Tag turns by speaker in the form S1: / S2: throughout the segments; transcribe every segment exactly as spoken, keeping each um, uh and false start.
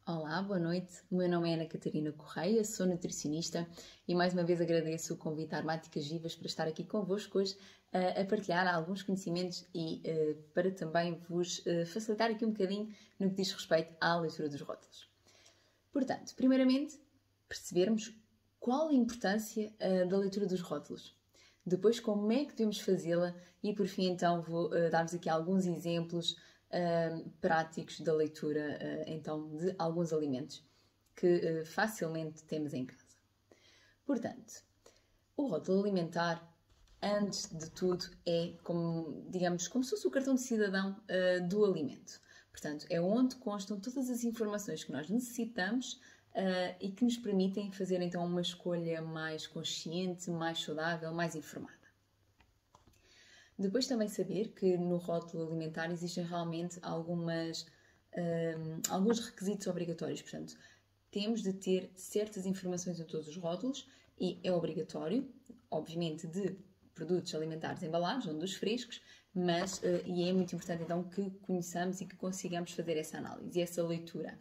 S1: Olá, boa noite. O meu nome é Ana Catarina Correia, sou nutricionista e mais uma vez agradeço o convite à Armáticas Vivas para estar aqui convosco hoje uh, a partilhar alguns conhecimentos e uh, para também vos uh, facilitar aqui um bocadinho no que diz respeito à leitura dos rótulos. Portanto, primeiramente, percebermos qual a importância uh, da leitura dos rótulos. Depois, como é que devemos fazê-la e, por fim, então, vou uh, dar-vos aqui alguns exemplos Uh, práticos da leitura uh, então de alguns alimentos que uh, facilmente temos em casa. Portanto, o rótulo alimentar, antes de tudo, é como, digamos, como se fosse o cartão de cidadão uh, do alimento. Portanto, é onde constam todas as informações que nós necessitamos uh, e que nos permitem fazer então uma escolha mais consciente, mais saudável, mais informada. Depois também saber que no rótulo alimentar existem realmente algumas, um, alguns requisitos obrigatórios. Portanto, temos de ter certas informações em todos os rótulos e é obrigatório, obviamente, de produtos alimentares embalados, ou dos frescos, mas uh, e é muito importante então que conheçamos e que consigamos fazer essa análise e essa leitura.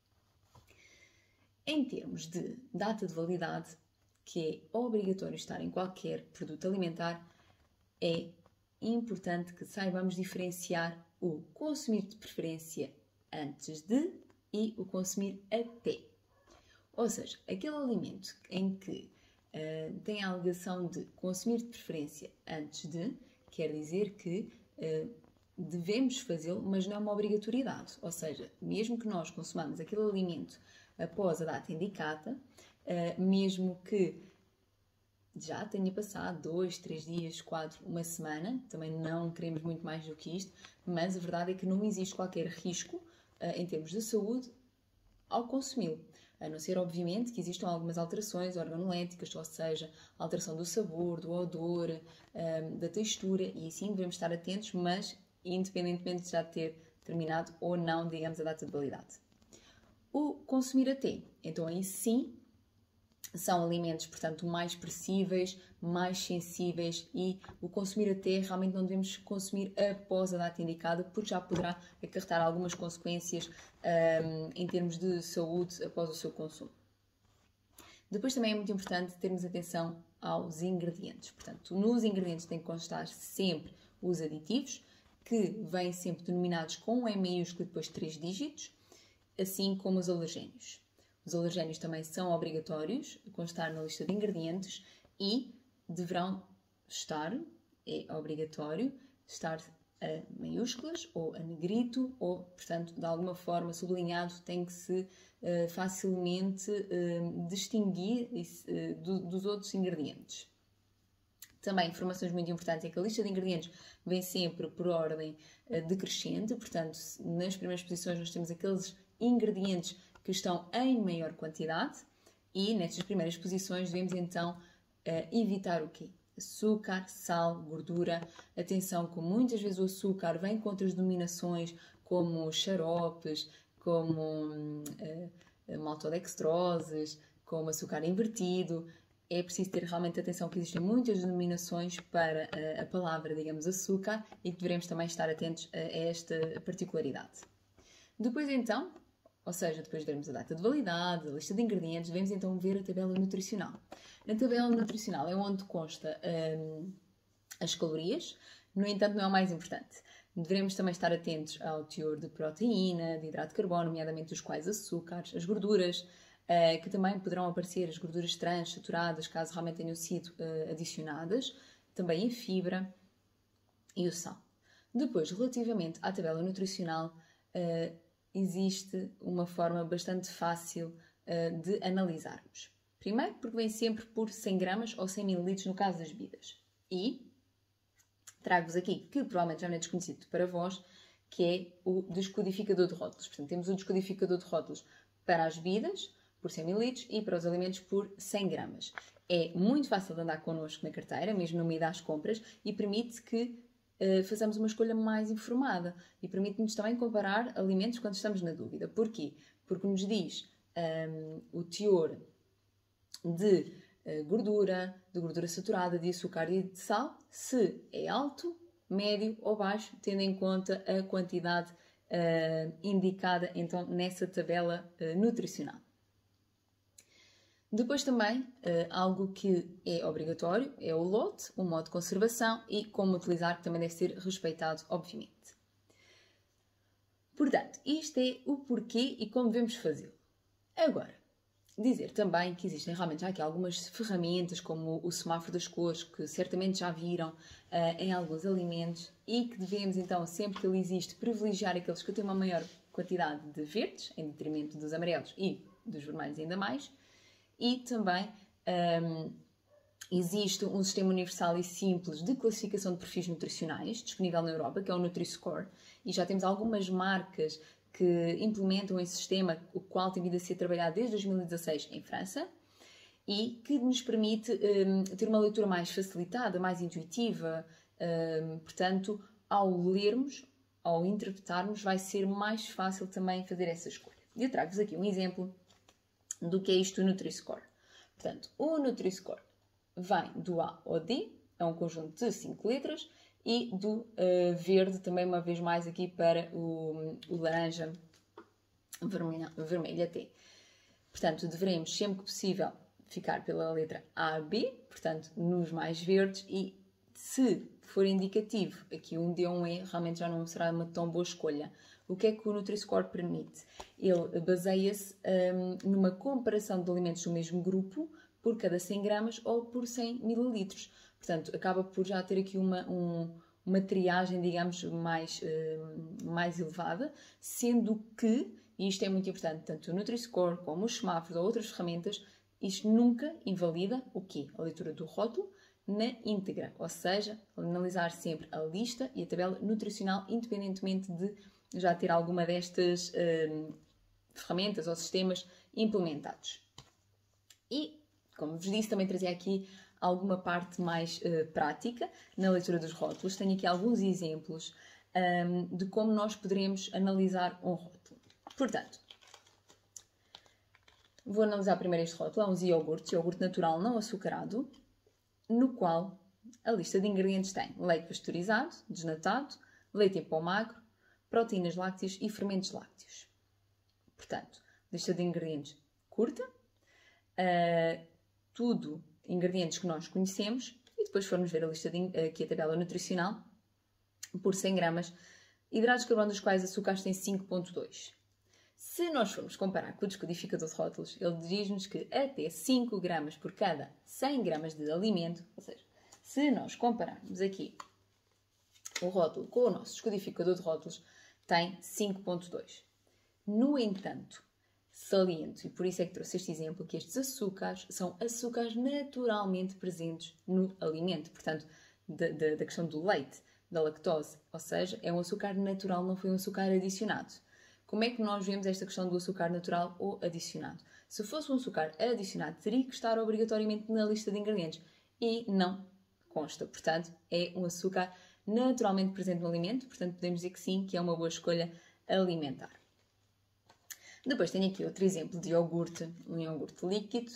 S1: Em termos de data de validade, que é obrigatório estar em qualquer produto alimentar, é importante que saibamos diferenciar o consumir de preferência antes de e o consumir até. Ou seja, aquele alimento em que uh, tem a alegação de consumir de preferência antes de, quer dizer que uh, devemos fazê-lo, mas não é uma obrigatoriedade. Ou seja, mesmo que nós consumamos aquele alimento após a data indicada, uh, mesmo que já tenha passado dois, três dias, quatro, uma semana, também não queremos muito mais do que isto, mas a verdade é que não existe qualquer risco uh, em termos de saúde ao consumi-lo, a não ser, obviamente, que existam algumas alterações organoléticas, ou seja, alteração do sabor, do odor, um, da textura, e sim devemos estar atentos, mas independentemente de já ter terminado ou não, digamos, a data de validade. O consumir até, então aí sim, são alimentos, portanto, mais perecíveis, mais sensíveis e o consumir até realmente não devemos consumir após a data indicada porque já poderá acarretar algumas consequências um, em termos de saúde após o seu consumo. Depois também é muito importante termos atenção aos ingredientes. Portanto, nos ingredientes tem que constar sempre os aditivos, que vêm sempre denominados com um E maiúsculo e depois três dígitos, assim como os alergénios. Os alergénios também são obrigatórios a constar na lista de ingredientes e deverão estar, é obrigatório, estar a maiúsculas ou a negrito ou, portanto, de alguma forma sublinhado, tem que se uh, facilmente uh, distinguir uh, do, dos outros ingredientes. Também, informações muito importantes é que a lista de ingredientes vem sempre por ordem uh, decrescente, portanto, nas primeiras posições nós temos aqueles ingredientes que estão em maior quantidade e nestas primeiras posições devemos então evitar o quê? Açúcar, sal, gordura. Atenção que muitas vezes o açúcar vem com outras denominações como xaropes, como uh, maltodextroses, como açúcar invertido. É preciso ter realmente atenção que existem muitas denominações para a, a palavra, digamos, açúcar e que devemos também estar atentos a esta particularidade. Depois então, ou seja, depois de vermos a data de validade, a lista de ingredientes, devemos então ver a tabela nutricional. Na tabela nutricional é onde consta hum, as calorias, no entanto não é o mais importante. Devemos também estar atentos ao teor de proteína, de hidrato de carbono, nomeadamente os quais açúcares, as gorduras, uh, que também poderão aparecer, as gorduras trans, saturadas, caso realmente tenham sido uh, adicionadas, também a fibra e o sal. Depois, relativamente à tabela nutricional, uh, existe uma forma bastante fácil uh, de analisarmos. Primeiro, porque vem sempre por cem gramas ou cem mililitros no caso das bebidas. E trago-vos aqui, que provavelmente já não é desconhecido para vós, que é o descodificador de rótulos. Portanto, temos o descodificador de rótulos para as bebidas, por cem mililitros, e para os alimentos por cem gramas. É muito fácil de andar connosco na carteira, mesmo no meio das compras, e permite que Uh, fazemos uma escolha mais informada e permite-nos também comparar alimentos quando estamos na dúvida. Porquê? Porque nos diz um, o teor de uh, gordura, de gordura saturada, de açúcar e de sal, se é alto, médio ou baixo, tendo em conta a quantidade uh, indicada então nessa tabela uh, nutricional. Depois também, uh, algo que é obrigatório é o lote, o modo de conservação e como utilizar, que também deve ser respeitado, obviamente. Portanto, isto é o porquê e como devemos fazê-lo. Agora, dizer também que existem realmente já aqui algumas ferramentas, como o semáforo das cores, que certamente já viram uh, em alguns alimentos e que devemos então, sempre que ele existe, privilegiar aqueles que têm uma maior quantidade de verdes, em detrimento dos amarelos e dos vermelhos ainda mais. E também um, existe um sistema universal e simples de classificação de perfis nutricionais, disponível na Europa, que é o Nutri-Score, e já temos algumas marcas que implementam esse sistema, o qual tem vindo a ser trabalhado desde dois mil e dezasseis em França, e que nos permite um, ter uma leitura mais facilitada, mais intuitiva. Um, portanto, ao lermos, ao interpretarmos, vai ser mais fácil também fazer essa escolha. E eu trago-vos aqui um exemplo do que é isto o Nutri-Score. Portanto, o Nutri-Score vem do A ao D, é um conjunto de cinco letras, e do uh, verde, também uma vez mais aqui para o, o laranja, vermelho, vermelho até. Portanto, devemos sempre que possível ficar pela letra A, B, portanto, nos mais verdes, e se for indicativo aqui um D ou um E, realmente já não será uma tão boa escolha. O que é que o Nutri-Score permite? Ele baseia-se um, numa comparação de alimentos do mesmo grupo por cada cem gramas ou por cem mililitros. Portanto, acaba por já ter aqui uma, um, uma triagem, digamos, mais, um, mais elevada, sendo que, e isto é muito importante, tanto o Nutri-Score como os semáforos ou outras ferramentas, isto nunca invalida o quê? A leitura do rótulo na íntegra, ou seja, analisar sempre a lista e a tabela nutricional, independentemente de já ter alguma destas um, ferramentas ou sistemas implementados. E, como vos disse, também trazia aqui alguma parte mais uh, prática na leitura dos rótulos. Tenho aqui alguns exemplos um, de como nós poderemos analisar um rótulo. Portanto, vou analisar primeiro este rótulo. É um iogurte, iogurte natural não açucarado, no qual a lista de ingredientes tem leite pasteurizado, desnatado, leite em pó magro, proteínas lácteas e fermentos lácteos. Portanto, lista de ingredientes curta, uh, tudo ingredientes que nós conhecemos, e depois formos ver a lista de, aqui a tabela nutricional, por cem gramas, hidratos de carbono dos quais açúcares têm cinco vírgula dois. Se nós formos comparar com o descodificador de rótulos, ele diz-nos que até cinco gramas por cada cem gramas de alimento, ou seja, se nós compararmos aqui o rótulo com o nosso descodificador de rótulos, tem cinco vírgula dois. No entanto, saliento, e por isso é que trouxe este exemplo, que estes açúcares são açúcares naturalmente presentes no alimento. Portanto, da, da, da questão do leite, da lactose, ou seja, é um açúcar natural, não foi um açúcar adicionado. Como é que nós vemos esta questão do açúcar natural ou adicionado? Se fosse um açúcar adicionado, teria que estar obrigatoriamente na lista de ingredientes e não consta. Portanto, é um açúcar naturalmente presente no alimento, portanto podemos dizer que sim, que é uma boa escolha alimentar. Depois tenho aqui outro exemplo de iogurte, um iogurte líquido,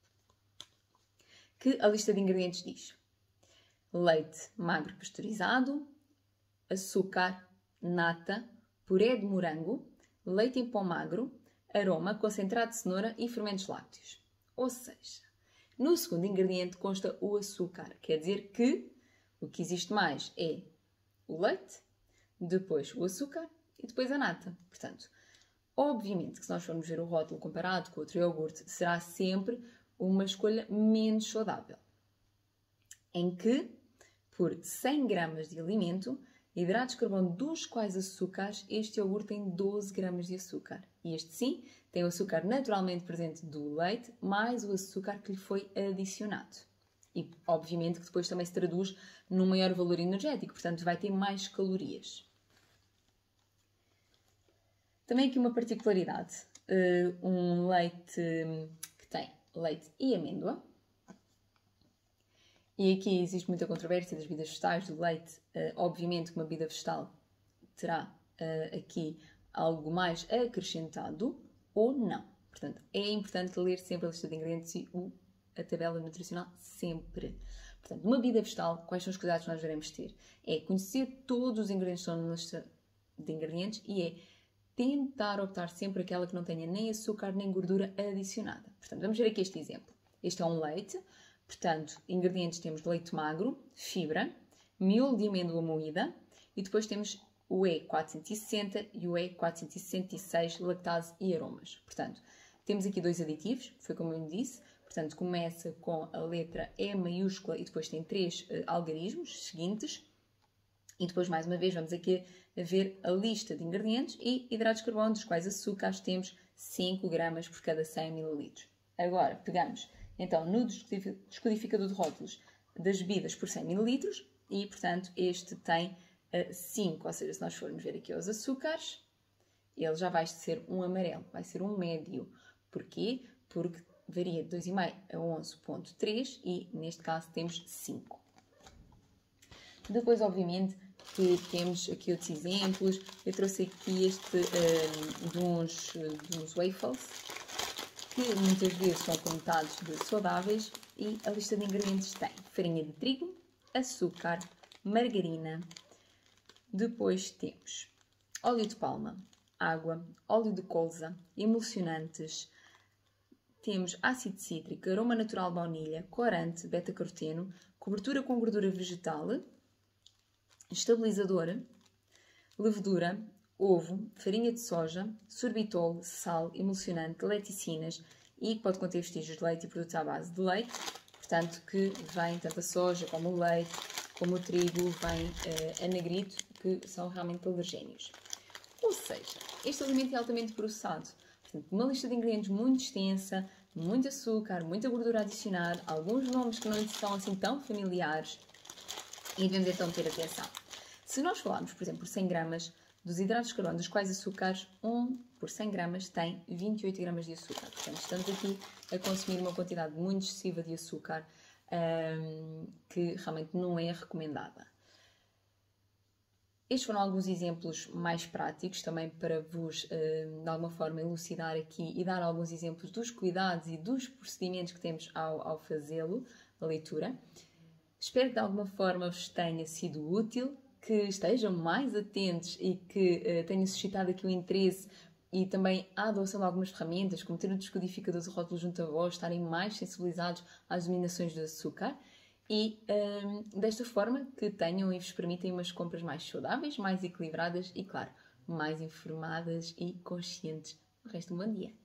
S1: que a lista de ingredientes diz: leite magro pasteurizado, açúcar, nata, puré de morango, leite em pó magro, aroma, concentrado de cenoura e fermentos lácteos. Ou seja, no segundo ingrediente consta o açúcar, quer dizer que o que existe mais é o leite, depois o açúcar e depois a nata. Portanto, obviamente que se nós formos ver o rótulo comparado com outro iogurte, será sempre uma escolha menos saudável. Em que, por cem gramas de alimento, hidratos de carbono dos quais açúcares, este iogurte tem doze gramas de açúcar. E este sim, tem o açúcar naturalmente presente do leite, mais o açúcar que lhe foi adicionado. E, obviamente, que depois também se traduz num maior valor energético, portanto, vai ter mais calorias. Também aqui uma particularidade, uh, um leite que tem leite e amêndoa. E aqui existe muita controvérsia das bebidas vegetais, do leite. Uh, obviamente que uma bebida vegetal terá uh, aqui algo mais acrescentado ou não. Portanto, é importante ler sempre a lista de ingredientes e o a tabela nutricional sempre. Portanto, numa bebida vegetal, quais são os cuidados que nós devemos ter? É conhecer todos os ingredientes que estão na lista de ingredientes e é tentar optar sempre aquela que não tenha nem açúcar nem gordura adicionada. Portanto, vamos ver aqui este exemplo. Este é um leite, portanto, ingredientes temos leite magro, fibra, miolo de amêndoa moída e depois temos o E quatrocentos e sessenta e o E quatrocentos e sessenta e seis, lactase e aromas. Portanto, temos aqui dois aditivos, foi como eu disse, portanto, começa com a letra E maiúscula e depois tem três uh, algarismos seguintes. E depois, mais uma vez, vamos aqui a ver a lista de ingredientes e hidratos de carbono, dos quais açúcares temos cinco gramas por cada cem mililitros. Agora, pegamos, então, no descodificador de rótulos das bebidas por cem mililitros e, portanto, este tem uh, cinco, ou seja, se nós formos ver aqui os açúcares, ele já vai ser um amarelo, vai ser um médio. Porquê? Porque varia de dois vírgula cinco a onze vírgula três e, neste caso, temos cinco. Depois, obviamente, que temos aqui outros exemplos. Eu trouxe aqui este um, de, uns, de uns waffles, que muitas vezes são conotados de saudáveis, e a lista de ingredientes tem farinha de trigo, açúcar, margarina, depois temos óleo de palma, água, óleo de colza, emulsionantes, temos ácido cítrico, aroma natural de baunilha, corante, beta-caroteno, cobertura com gordura vegetal, estabilizador, levedura, ovo, farinha de soja, sorbitol, sal, emulsionante, leticinas e que pode conter vestígios de leite e produtos à base de leite, portanto que vem tanto a soja como o leite, como o trigo, vem uh, anagrito, que são realmente alergénios. Ou seja, este alimento é altamente processado, portanto uma lista de ingredientes muito extensa, muito açúcar, muita gordura adicionada, alguns nomes que não lhes são assim tão familiares e devemos então ter atenção. Se nós falarmos, por exemplo, por cem gramas dos hidratos de carbono, dos quais açúcares, um por cem gramas tem vinte e oito gramas de açúcar. Portanto, estamos aqui a consumir uma quantidade muito excessiva de açúcar um, que realmente não é recomendada. Estes foram alguns exemplos mais práticos também para vos, um, de alguma forma, elucidar aqui e dar alguns exemplos dos cuidados e dos procedimentos que temos ao, ao fazê-lo, a leitura. Espero que de alguma forma vos tenha sido útil, que estejam mais atentos e que uh, tenham suscitado aqui o interesse e também a adoção de algumas ferramentas, como ter o descodificador de rótulos junto a vós, estarem mais sensibilizados às dominações do açúcar e um, desta forma que tenham e vos permitem umas compras mais saudáveis, mais equilibradas e, claro, mais informadas e conscientes. O resto, um bom dia!